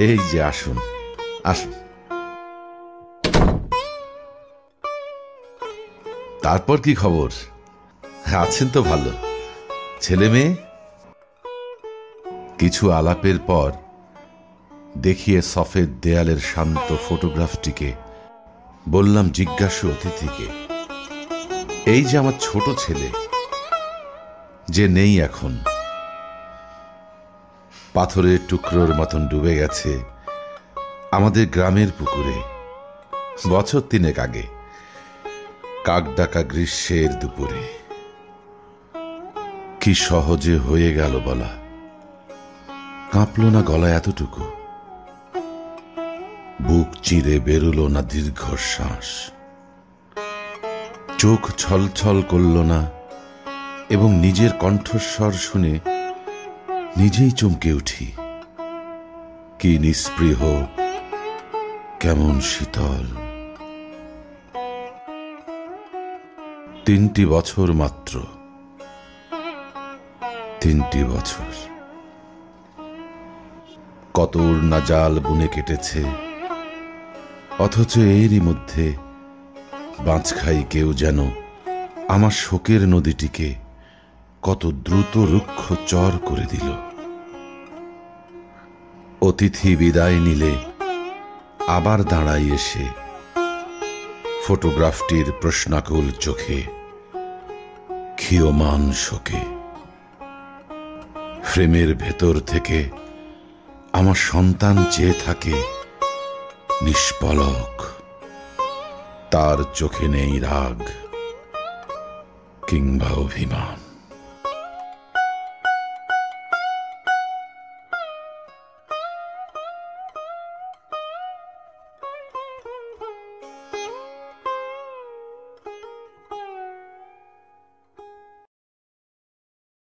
এই যে আসুন আসুন। তারপর কি খবর? আছেন তো ভালো? ছেলে মেয়ে? কিছু আলাপের পর দেখিয়ে সফেদ দেয়ালের শান্ত ফটোগ্রাফটিকে বললাম জিজ্ঞাসু অতিথিকে, এই যে আমার ছোট ছেলে, যে নেই এখন, পাথরের টুকরোর মতন ডুবে গেছে আমাদের গ্রামের পুকুরে বছর 3 আগে, কাকডাকা গ্রীষ্মের দুপুরে। কি সহজে হয়ে গেল বলা, কাঁপল না গলা এতটুকু, বুক চিরে বেরুলো না দীর্ঘশ্বাস, চোখ ছলছল করল না, এবং নিজের কণ্ঠস্বর শুনে নিজেই চমকে উঠি। কি নিস্পৃহ, কেমন শীতল। 3টি বছর মাত্র, 3টি বছর। কত উড়না জাল বুনে কেটেছে, অথচ এরই মধ্যে বাঁচখাই কেউ যেন আমার শোকের নদীটিকে কত দ্রুত রুক্ষ চর করে দিল। অতিথি বিদায় নিলে আবার দাঁড়াই এসে ফটোগ্রাফটির প্রশ্নাকুল চোখে, ক্ষীয়মান শোকে। ফ্রেমের ভেতর থেকে আমার সন্তান চেয়ে থাকে নিষ্পলক, তার চোখে নেই রাগ কিংবা অভিমান।